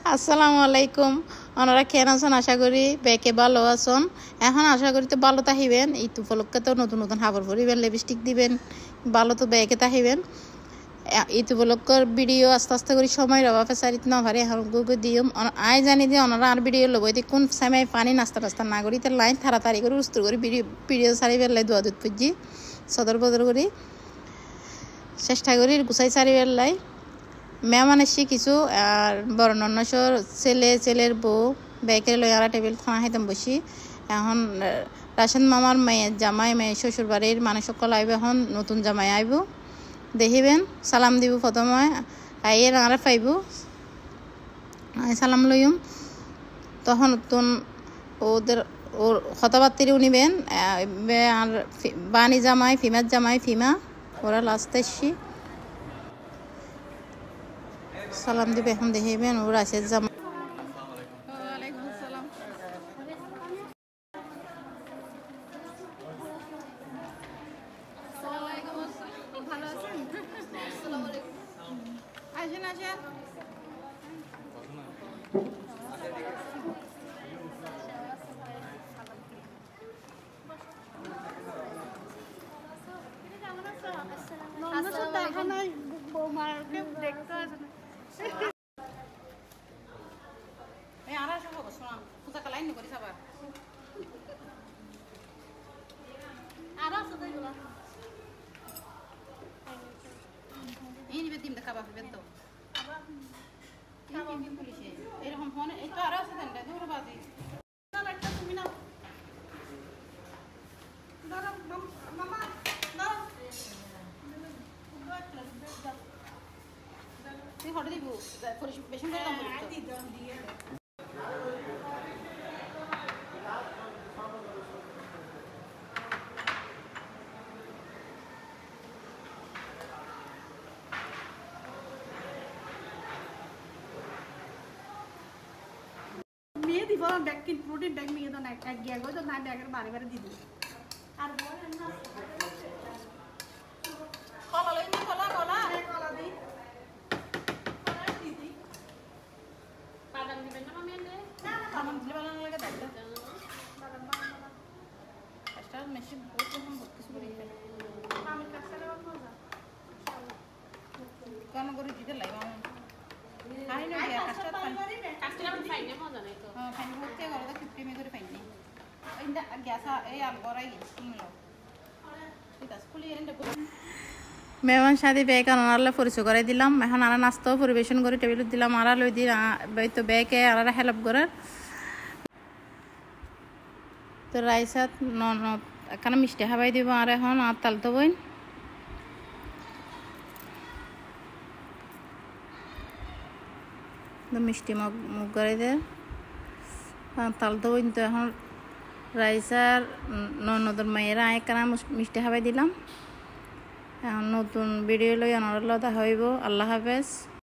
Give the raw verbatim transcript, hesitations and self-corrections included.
আসসালামু আলাইকুম। ওনারা কেন আছেন? আশা করি বেকে ভালো আছেন। এখন আশা করি তো ভালো তাহিবেন। এই তো উপলক্ষে তো নতুন নতুন হাবড় পরিবেন, লিপস্টিক দিবেন, ভালো তো বেকে তাহিবেন। এই তো উপলক্ষের ভিডিও আস্তে আস্তে করে সময়ের অভাবে চারিত না পারে এখন গুগু দিম। আই জানি যে ওনারা আর ভিডিও লব এদি কোন সময় পানি নাস্তা টাস্তা না করি তার লাইন তাড়াতাড়ি করে উস্তুর করে ভিডিও ভিডিও সারি বেলাই দোয়া দুধ পুজি সদর বদর করি চেষ্টা করি গুছাই সারি বেলাই মেহমান এসে কিছু আর বড় নন্নসর ছেলে ছেলের বউ বেকের লই আরা টেবিল খানা খাইতাম বসি। এখন রাশেদ মামার মেয়ে জামাই মেয়ে শ্বশুর বাড়ির মানুষ সকল আইব, এখন নতুন জামাই আইব দেখিবেন সালাম দিব প্রথমে আইয়ে আরা পাইব সালাম লইম তখন নতুন ওদের ওর কথাবার্তি উনিবেন আর বানি জামাই ফিমার জামাই ফিমা ওরা লাস্টে এসছি সালাম দিবে এখন দেখিবেন ওর আছে জামা। আসেন আসেন এরকম ফোন একটু আরো আছে দেন দূর বাজি একটা তুমি না দাঁড়া মামা দাঁড়া তুই হটে দিব বেশি করে দাম দিয়ে মেয়ে দিব ব্যাগ কিন প্রোটিন ব্যাগ মেয়ে তো না এক গিয়া গো তো না ব্যাগের বারে বারে দিদি আর বলেন না কলা লই না কলা কলা কলা দি কলা দিদি বাদাম দিবেন না মামি এনে না বাদাম দিলে ভালো লাগে দাদা বাদাম বাদাম একটা মেশিন বহুত রকম বহুত কিছু করে দিতে মামির কাছে রাখা মজা কেন করে দিতে লাগে মামি আই না কাস্টার পানি কাস্টার পানি মজা নাই তো হ্যাঁ পানি হচ্ছে গলা তো ফিফটি মে করে পানি ইন্দা গ্যাস এই আল বড়াই কিনলো ঠিক আছে খুলি এন্ড মেহমান শাদি বেক আনারলে পরিচয় করে দিলাম। এখন আরা নাস্তাও পরিবেশন করে টেবিলত দিলাম আরা লই দি তো বেকে আরা হেল্প করে তো রাইসাত নন এখানে মিষ্টি খাবাই দিব আর এখন আর তালতো বইন মিষ্টি মগ মুগ করে দে তালতো বইন তো এখন রাইসার ননদের মায়েরা একখানা মিষ্টি খাবাই দিলাম। এখন নতুন ভিডিও লই অনরল দেখা হইব। আল্লাহ হাফেজ।